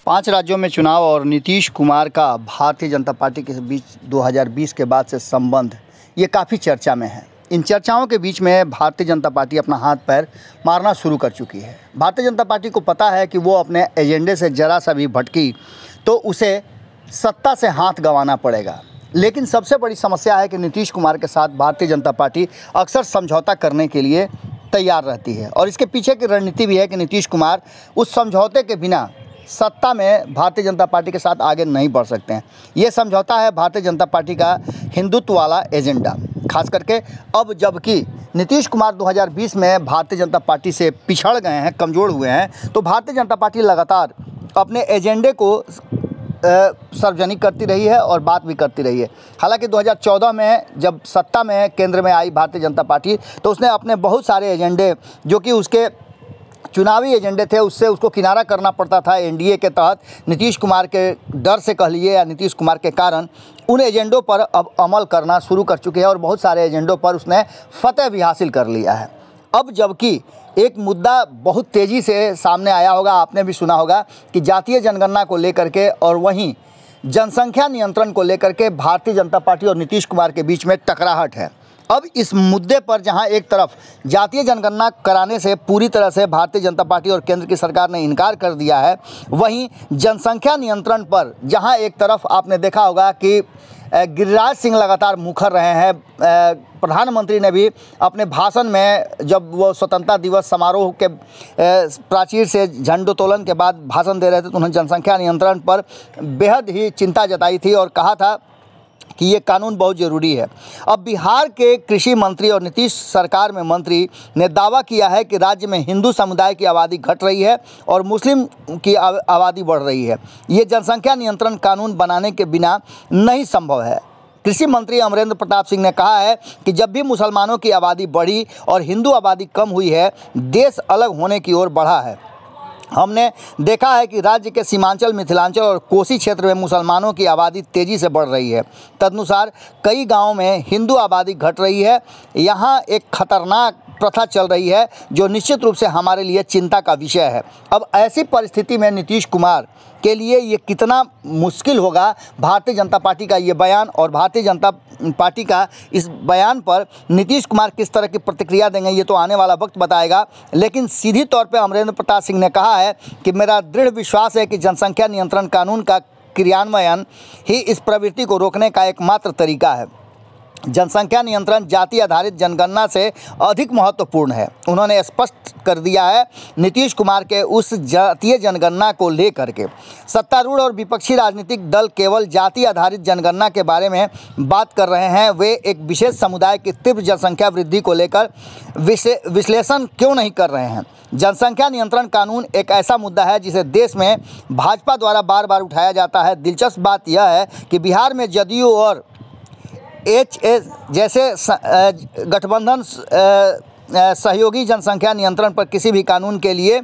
5 राज्यों में चुनाव और नीतीश कुमार का भारतीय जनता पार्टी के बीच 2020 के बाद से संबंध ये काफ़ी चर्चा में है। इन चर्चाओं के बीच में भारतीय जनता पार्टी अपना हाथ पैर मारना शुरू कर चुकी है। भारतीय जनता पार्टी को पता है कि वो अपने एजेंडे से ज़रा सा भी भटकी तो उसे सत्ता से हाथ गंवाना पड़ेगा। लेकिन सबसे बड़ी समस्या है कि नीतीश कुमार के साथ भारतीय जनता पार्टी अक्सर समझौता करने के लिए तैयार रहती है और इसके पीछे की रणनीति भी है कि नीतीश कुमार उस समझौते के बिना सत्ता में भारतीय जनता पार्टी के साथ आगे नहीं बढ़ सकते हैं। ये समझौता है भारतीय जनता पार्टी का हिंदुत्व वाला एजेंडा। खास करके अब जबकि नीतीश कुमार 2020 में भारतीय जनता पार्टी से पिछड़ गए हैं, कमज़ोर हुए हैं, तो भारतीय जनता पार्टी लगातार अपने एजेंडे को सार्वजनिक करती रही है और बात भी करती रही है। हालांकि 2014 में जब सत्ता में केंद्र में आई भारतीय जनता पार्टी तो उसने अपने बहुत सारे एजेंडे जो कि उसके चुनावी एजेंडे थे उसको किनारा करना पड़ता था एनडीए के तहत। नीतीश कुमार के डर से कह लीजिए या नीतीश कुमार के कारण उन एजेंडों पर अब अमल करना शुरू कर चुके हैं और बहुत सारे एजेंडों पर उसने फतह भी हासिल कर लिया है। अब जबकि एक मुद्दा बहुत तेज़ी से सामने आया होगा, आपने भी सुना होगा कि जातीय जनगणना को लेकर के और वहीं जनसंख्या नियंत्रण को लेकर के भारतीय जनता पार्टी और नीतीश कुमार के बीच में टकराहट है। अब इस मुद्दे पर जहां एक तरफ जातीय जनगणना कराने से पूरी तरह से भारतीय जनता पार्टी और केंद्र की सरकार ने इनकार कर दिया है, वहीं जनसंख्या नियंत्रण पर जहां एक तरफ आपने देखा होगा कि गिरिराज सिंह लगातार मुखर रहे हैं। प्रधानमंत्री ने भी अपने भाषण में जब वो स्वतंत्रता दिवस समारोह के प्राचीर से झंडोत्तोलन के बाद भाषण दे रहे थे तो उन्होंने जनसंख्या नियंत्रण पर बेहद ही चिंता जताई थी और कहा था कि ये कानून बहुत ज़रूरी है। अब बिहार के कृषि मंत्री और नीतीश सरकार में मंत्री ने दावा किया है कि राज्य में हिंदू समुदाय की आबादी घट रही है और मुस्लिम की आबादी बढ़ रही है। ये जनसंख्या नियंत्रण कानून बनाने के बिना नहीं संभव है। कृषि मंत्री अमरेंद्र प्रताप सिंह ने कहा है कि जब भी मुसलमानों की आबादी बढ़ी और हिंदू आबादी कम हुई है, देश अलग होने की ओर बढ़ा है। हमने देखा है कि राज्य के सीमांचल, मिथिलांचल और कोसी क्षेत्र में मुसलमानों की आबादी तेज़ी से बढ़ रही है। तदनुसार कई गांवों में हिंदू आबादी घट रही है। यहाँ एक खतरनाक प्रथा चल रही है जो निश्चित रूप से हमारे लिए चिंता का विषय है। अब ऐसी परिस्थिति में नीतीश कुमार के लिए ये कितना मुश्किल होगा भारतीय जनता पार्टी का ये बयान और भारतीय जनता पार्टी का इस बयान पर नीतीश कुमार किस तरह की प्रतिक्रिया देंगे ये तो आने वाला वक्त बताएगा। लेकिन सीधी तौर पे अमरेंद्र प्रताप सिंह ने कहा है कि मेरा दृढ़ विश्वास है कि जनसंख्या नियंत्रण कानून का क्रियान्वयन ही इस प्रवृत्ति को रोकने का एकमात्र तरीका है। जनसंख्या नियंत्रण जाति आधारित जनगणना से अधिक महत्वपूर्ण है। उन्होंने स्पष्ट कर दिया है नीतीश कुमार के उस जातीय जनगणना को लेकर के सत्तारूढ़ और विपक्षी राजनीतिक दल केवल जाति आधारित जनगणना के बारे में बात कर रहे हैं। वे एक विशेष समुदाय की तीव्र जनसंख्या वृद्धि को लेकर विश्लेषण क्यों नहीं कर रहे हैं। जनसंख्या नियंत्रण कानून एक ऐसा मुद्दा है जिसे देश में भाजपा द्वारा बार बार उठाया जाता है। दिलचस्प बात यह है कि बिहार में जदयू और एचएस जैसे गठबंधन सहयोगी जनसंख्या नियंत्रण पर किसी भी कानून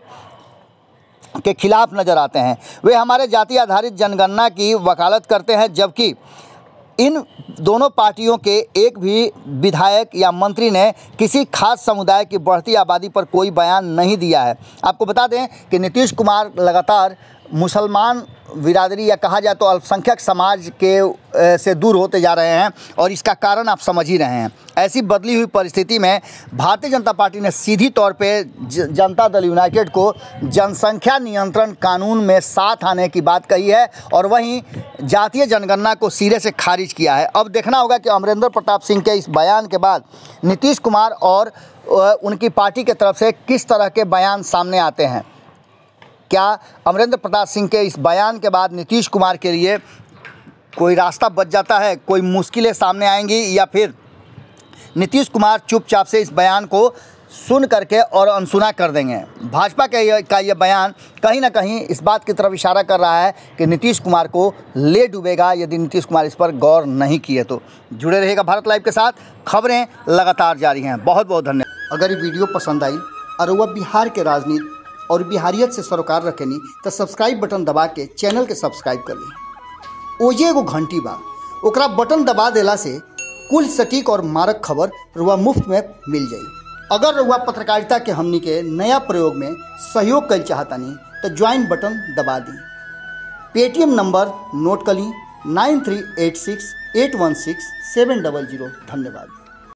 के खिलाफ नजर आते हैं। वे हमारे जाति आधारित जनगणना की वकालत करते हैं, जबकि इन दोनों पार्टियों के एक भी विधायक या मंत्री ने किसी खास समुदाय की बढ़ती आबादी पर कोई बयान नहीं दिया है। आपको बता दें कि नीतीश कुमार लगातार मुसलमान बिरादरी या कहा जाए तो अल्पसंख्यक समाज के से दूर होते जा रहे हैं और इसका कारण आप समझ ही रहे हैं। ऐसी बदली हुई परिस्थिति में भारतीय जनता पार्टी ने सीधी तौर पे जनता दल यूनाइटेड को जनसंख्या नियंत्रण कानून में साथ आने की बात कही है और वहीं जातीय जनगणना को सिरे से खारिज किया है। अब देखना होगा कि अमरेंद्र प्रताप सिंह के इस बयान के बाद नीतीश कुमार और उनकी पार्टी के तरफ से किस तरह के बयान सामने आते हैं। क्या अमरेंद्र प्रताप सिंह के इस बयान के बाद नीतीश कुमार के लिए कोई रास्ता बच जाता है, कोई मुश्किलें सामने आएंगी, या फिर नीतीश कुमार चुपचाप से इस बयान को सुन करके और अनसुना कर देंगे। भाजपा का ये बयान कहीं ना कहीं इस बात की तरफ इशारा कर रहा है कि नीतीश कुमार को ले डूबेगा यदि नीतीश कुमार इस पर गौर नहीं किए तो। जुड़े रहेगा भारत लाइव के साथ, खबरें लगातार जारी हैं। बहुत बहुत धन्यवाद। अगर ये वीडियो पसंद आई और वह बिहार के राजनीति और बिहारियत से सरोकार रखेनी तो सब्सक्राइब बटन दबा के चैनल के सब्सक्राइब कर ली। ओजे एगो घंटी बा, ओकरा बटन दबा देला से कुल सटीक और मारक खबर रुआ मुफ्त में मिल जाई। अगर रुआ पत्रकारिता के हमनी के नया प्रयोग में सहयोग कर चाहतानी तो ज्वाइन बटन दबा दी। पेटीएम नंबर नोट कर ली 9386816700। धन्यवाद।